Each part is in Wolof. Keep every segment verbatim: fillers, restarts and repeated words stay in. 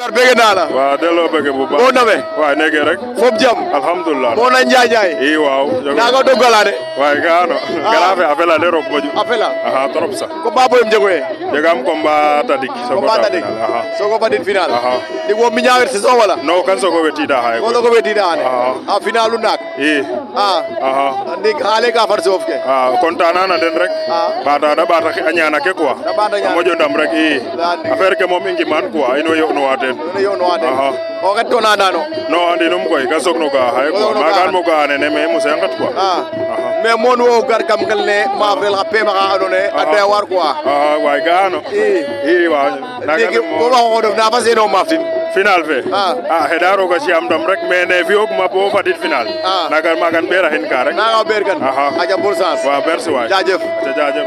Boucar bëgg naa la. waaw delloo bëgg bu baax. boo namee. waaw nekkee rek. foofu jam. alhamdulilah. moo na Njaay Njaay. i waaw. naa ko dogala de. waaye gaano. gara fe afela de rok moƴu. afela. aha trop sax. combat boyum jegoye. jegam combat tadik. combat tadik. aha sogo fadin final. aha ndi wo mi ñaawir saison wala. no kan sogo wetida xaye. ko sogo wetida xane. aha a finalu naak. i ah. aha ndi xaale ka far soof ke. ah kontaan na den rek. ah ɓaata da ɓaata a ñaana ke quoi. da ɓaata ñaana a moƴo ndam rek i. affaire ke moom i ngiman quoi in way yo'nuwa teen. ne yo'nuwa teen. aha o xet to nana no. non andinum koy ka soog no ga'a xaye quoi maagan mo ga'a nene mais mose nget quoi. ah mais mon wo gar kam ngel ne ma frel xa pema xa ando naye a doya waar quoi. ah waay ga'ano i i waaw ndiki bo ma xoxodof na fas yéene o maaftin. final fe ah ah xeɗa roga ci'am ndam rek mais ne fi'ooguma bo fadid final ah naga magan ɓeeraxin ka rek naga o ɓeer kan. aha aja bon sens. waaw merci waay jaajëf. aca jaajëf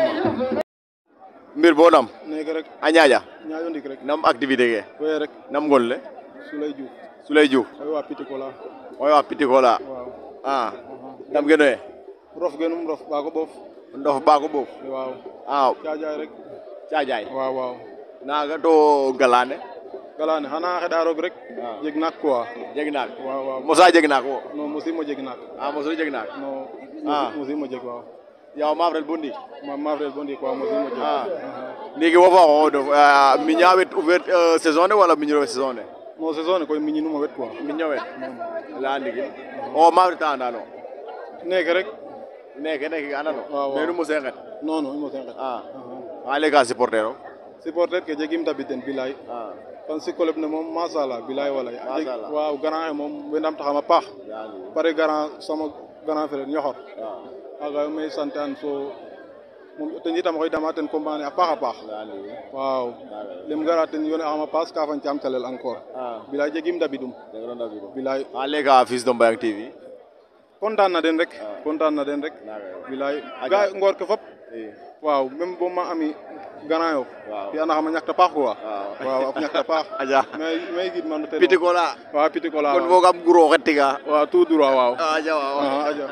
mbir bo nam neke rek a ñaaƴa ñaaƴo ndik rek nam activité ke we rek nam ngol le Souley Diouf Souley Diouf oy wa Pitikola oy wa Pitikola waaw ah ndam geno ye rof genum rof ɓaako ɓoof ndof baako ɓoof waaw a Caajaay rek Caajaay waaw waaw naga to galane galane xana xeɗa roog rek jeg naak quoi jeg naak waaw waaw mosa jeg naak wo non mosimo jeg naak a moso jeg naak non ah mosimo jeg waaw yaw maaf rel bo ndiik ma maafrel bo ndiik waaw mosimo jeg ah ndiiki wo fa xoxodof miña wet ouvert saison ne wala miñiro wet saison ne non saison ne koy miñinuma wet quoi miño wet leya ndigil o maaf reta andano neke rek neke neke ga andano waaw waaw mais nu mose nget non non i mose nget ah ale ka supporter o supporter ke jegim tabid den bilay ah pan si club ne moom machallah bilay walay Machallah. waaw grand xe moom we ndam taxama paax pare grand sama grand frère ñoxor aga may sant an so moom ten itam oxey dama ten combat ne a paax a paax waaw lem gara ten yone axama paas ka fañ caam calel encore bilay jegim dabidum bilay ale ka Fils de Mbayang T V kontaan na den rek kontaan na den rek bilay ga ngoor ke fop waaw même bo ma ami Grand Yoff fi anda xama ñakta paax quoi waaw ak ñakta paax aja mais mais gid man ten Pitikola waaw Pitikola kon fogam guro xet tiga waaw tout droit waaw aja waaw ah aja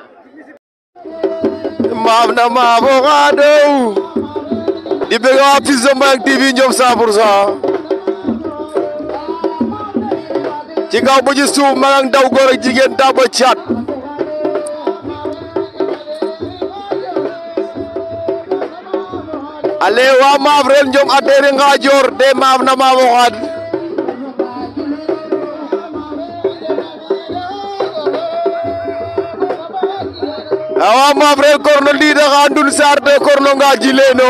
maaf na maafo xa dow di bëgg waa Fils de Mbayang T V ñoom cent pour cent ci kaw bu ci suuf ma ngi daw góor ak jigéen ta ba caat ale waa maaf ren ñoom ateeri nga joor de maaf na maafo xaad awa maaf ren korno ndiida xa ndun saar de korno nga jileno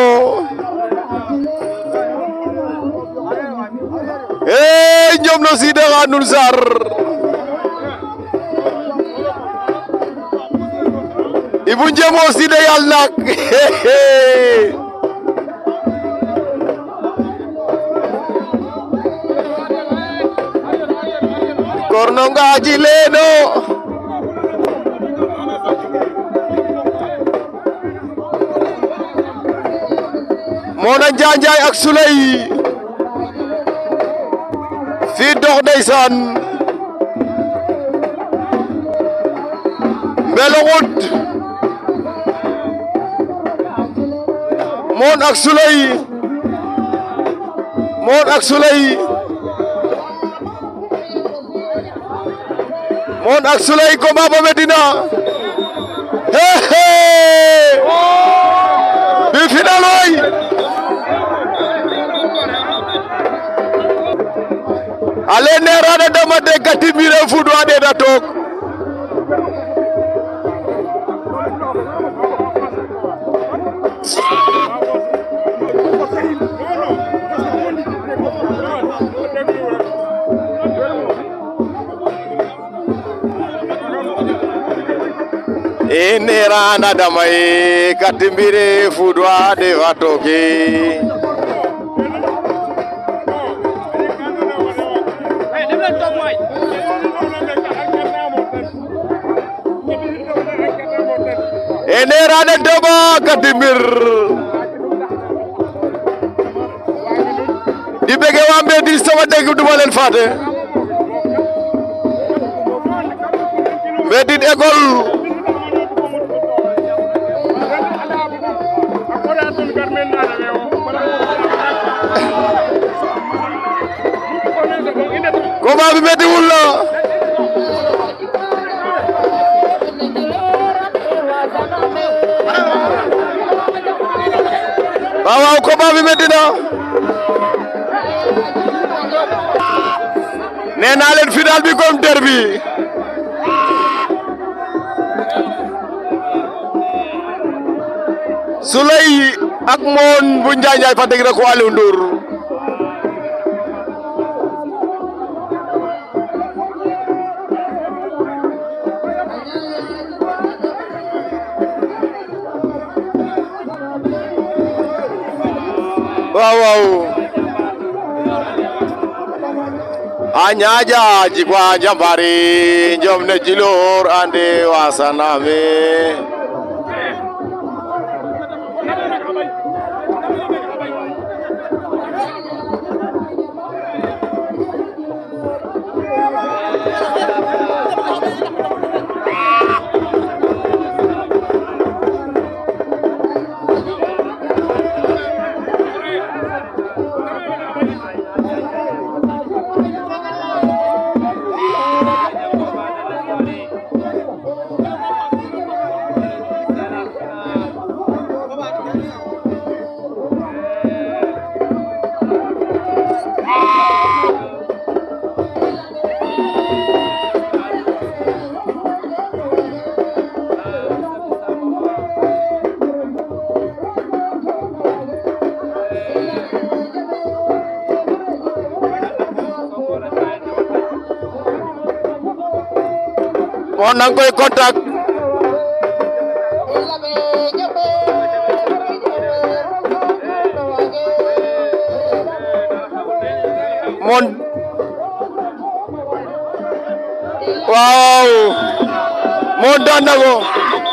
ee ñoom no siida xa ndun saar ibu njemo siida yal nak korno nga jileno Mona Njaay Njaay ak Souley fii dox ndeysaan Mbelongout Mon ak Souley Mon ak Souley Mon ak Souley combat ba Medina he he bi final way ale nerana dama de gati mire fudu ade da tok e nerana dama e gati mire fudu ade da tok enerane dama kadimir di bege wambe di sama deg duma len faté medine école combat bi méttiwul la waaw waaw combat bi métti na nee naa leen final bi comme derby Souleye ak Moon bu Njaay Njaay Fatick rek ko Aliou Ndour waaw waaw a ñaaja jikwa jambari njom ne jilor ande wasaname Moon nang koy contact Moon waaw Moon daan na ko